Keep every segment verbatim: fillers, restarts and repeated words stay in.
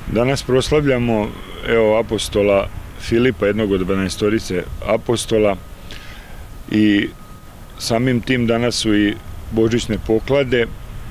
Danas proslavljamo evo, apostola Filipa, jednog od dvanaestorice apostola, i samim tim danas su i božićne poklade,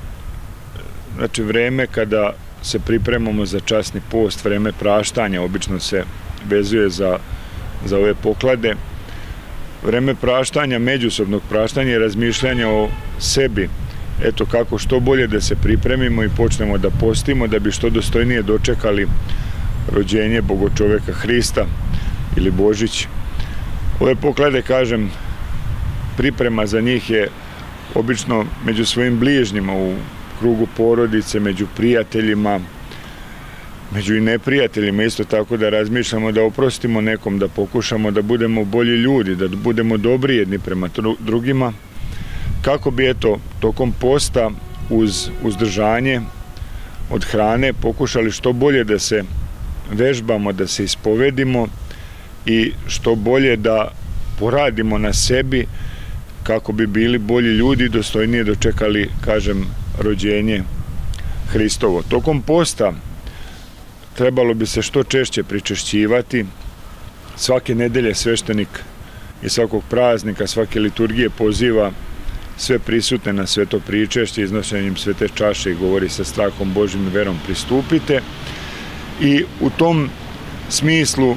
znači vreme kada se pripremamo za časni post, vreme praštanja, obično se vezuje za, za ove poklade. Vreme praštanja, međusobnog praštanja i razmišljanja o sebi, eto kako što bolje da se pripremimo i počnemo da postimo, da bi što dostojnije dočekali rođenje Bogočoveka Hrista ili Božić. Ove poklade, kažem, priprema za njih je obično među svojim bližnjima, u krugu porodice, među prijateljima, među i neprijateljima, isto tako da razmišljamo da oprostimo nekom, da pokušamo da budemo bolji ljudi, da budemo dobri jedni prema drugima, kako bi, eto, tokom posta uz uzdržanje od hrane pokušali što bolje da se vežbamo, da se ispovedimo i što bolje da poradimo na sebi kako bi bili bolji ljudi i dostojnije dočekali, kažem, rođenje Hristovo. Tokom posta trebalo bi se što češće pričešćivati. Svake nedelje sveštenik i svakog praznika, svake liturgije poziva sve prisutne na sveto pričešće, iznošenjem svete čaše i govori sa strahom Božjim i verom pristupite. I u tom smislu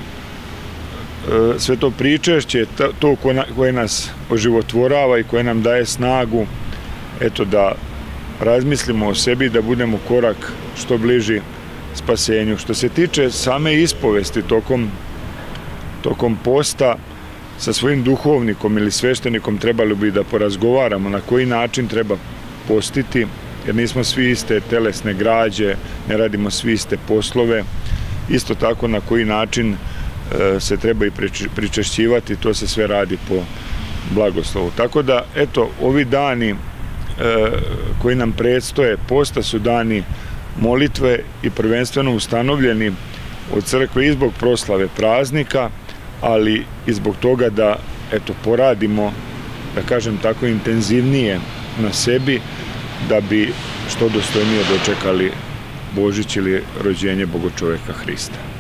sveto pričešće je to koje nas oživotvorava i koje nam daje snagu, eto, da razmislimo o sebi, da budemo korak što bliži spasenju. Što se tiče same ispovesti tokom, tokom posta, sa svojim duhovnikom ili sveštenikom trebalo bi da porazgovaramo na koji način treba postiti, jer nismo svi iste telesne građe, ne radimo svi iste poslove. Isto tako na koji način se treba i pričešćivati, to se sve radi po blagoslovu. Tako da, eto, ovi dani koji nam predstoje posta su dani molitve i prvenstveno ustanovljeni od crkve i zbog proslave praznika, ali i zbog toga da, eto, poradimo, da kažem tako, intenzivnije na sebi, da bi što dostojnije dočekali Božić ili rođenje Bogočoveka Hrista.